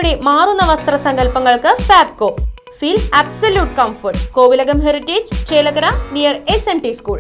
ജനതയുടെ മാറുന്ന വസ്ത്രസങ്കല്പങ്ങൾക്ക് Fabco. Feel absolute comfort. Kovilakam heritage, Chelakara, near SMT school.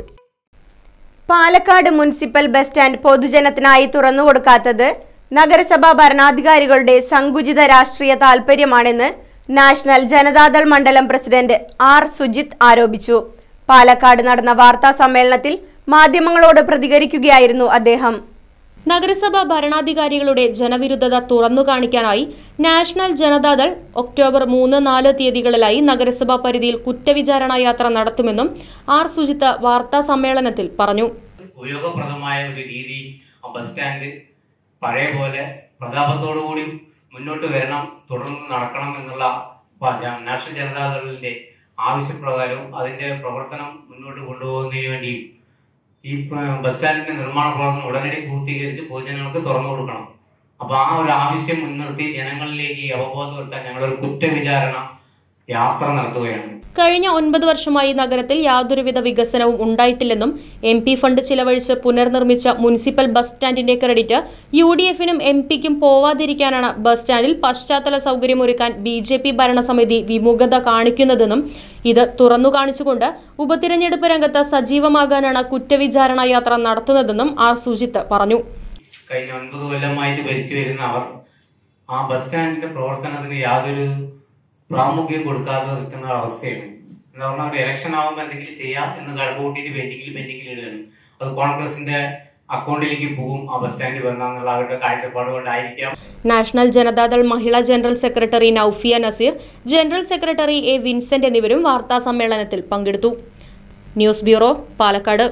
Palakkad municipal bus stand പൊതുജനത്തിനായി തുറന്നുകൊടുക്കാത്തത് നഗരസഭാ ഭരണാധികാരികളുടെ സങ്കുചിത രാഷ്ട്രീയ താൽപര്യമാണെന്ന് നാഷണൽ ജനതാദൾ മണ്ഡലം പ്രസിഡന്റ് R. സുജിത് ആരോപിച്ചു. പാലക്കാട് നടന്ന വാർത്താ സമ്മേളനത്തിൽ മാധ്യമങ്ങളോട് പ്രതികരിക്കുകയായിരുന്നു അദ്ദേഹം. നഗരസഭാ ഭരണാധികാരികളുടെ ജനവിരുദ്ധത തുറന്നു കാണിക്കാനായി നാഷണൽ ജനതാദൾ ഒക്ടോബർ 3-4 തീയതികളിലായി നഗരസഭാ പരിധിയിൽ കുറ്റവിചാരണ യാത്ര നടത്തുമെന്നും R. സുജിത്ത് വാർത്താ സമ്മേളനത്തിൽ പറഞ്ഞു. ഉപയോഗപ്രദമായ ഒരു രീതി ബസ് സ്റ്റാൻഡ് പഴയ പോലെ പ്രതാപത്തോടുകൂടി മുന്നോട്ട് വരണം, തുടർന്ന് നടക്കണം എന്നുള്ള നാഷണൽ ജനതാദളിന്റെ ആവശ്യപ്രകാരവും അതിന്റെ പ്രവർത്തനം മുന്നോട്ട് കൊണ്ടുപോകുന്നതിന് വേണ്ടിയും ഈ ബസ് സ്റ്റാൻഡിന്റെ നിർമ്മാണ പ്രവർത്തനം ഉടനടി പൂർത്തീകരിച്ച് പൊതുജനങ്ങൾക്ക് തുറന്നു കൊടുക്കണം. അപ്പൊ ആ ഒരു ആവശ്യം മുൻനിർത്തി ജനങ്ങളിലേക്ക് അവബോധം വരുത്താൻ ഞങ്ങളൊരു കുറ്റവിചാരണ യാത്ര നടത്തുകയാണ്. കഴിഞ്ഞ 9 വർഷമായി നഗരത്തിൽ യാതൊരുവിധ വികസനവും ഉണ്ടായിട്ടില്ലെന്നും MP ഫണ്ട് ചിലവഴിച്ച് പുനർനിർമ്മിച്ച മുനിസിപ്പൽ ബസ് സ്റ്റാൻഡിന്റെ ക്രെഡിറ്റ് UDFനും MP-ക്കും പോവാതിരിക്കാനാണ് ബസ് സ്റ്റാൻഡിൽ പശ്ചാത്തല സൗകര്യമൊരുക്കാൻ BJP ഭരണസമിതി വിമുഖത കാണിക്കുന്നതെന്നും ഇത് തുറന്നു കാണിച്ചുകൊണ്ട് ഉപതിരഞ്ഞെടുപ്പ് രംഗത്ത് സജീവമാകാനാണ് കുറ്റവിചാരണ യാത്ര നടത്തുന്നതെന്നും R. സുജിത്ത് പറഞ്ഞു. കഴിഞ്ഞ 9 കൊല്ലമായിട്ട് ഭരിച്ചു വരുന്ന അവർ ആ ബസ് സ്റ്റാൻഡിന്റെ പ്രവർത്തനത്തിന് യാതൊരു പ്രാമുഖ്യം കൊടുക്കാതെ നിൽക്കുന്ന അവസ്ഥയാണ്. എന്താ പറഞ്ഞാൽ ഒരു ഇലക്ഷൻ ആവുമ്പോൾ എന്തെങ്കിലും ചെയ്യാം എന്ന് കഴക്കൂട്ടിയിട്ട് പെൻഡിങ്ങിൽ ഇടുകയാണ്. അത് കോൺഗ്രസിന്റെ അക്കൗണ്ടിലേക്ക് പോകും ആ ബസ് സ്റ്റാൻഡ് വരണമെന്നുള്ള അവരുടെ കാഴ്ചപ്പാട് കൊണ്ടായിരിക്കാം. National Janata Dal Mahila general secretary Naufiya Naseer, general secretary A. Vincent എന്നിവരും വാർത്താ സമ്മേളനത്തിൽ പങ്കെടുത്തു. News bureau, Palakkad.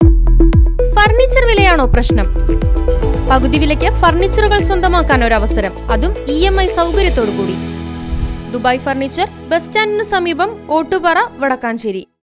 ഫർണിച്ചർ വിലയാണോ പ്രശ്നം? പകുതി വിലയ്ക്ക് ഫർണിച്ചറുകൾ സ്വന്തമാക്കാൻ ഒരു അവസരം, അതും EMI സൗകര്യത്തോടു കൂടി. ദുബായ് ഫർണിച്ചർ, ബസ് സ്റ്റാൻഡിന് സമീപം, ഓട്ടുപാറ, വടക്കാഞ്ചേരി.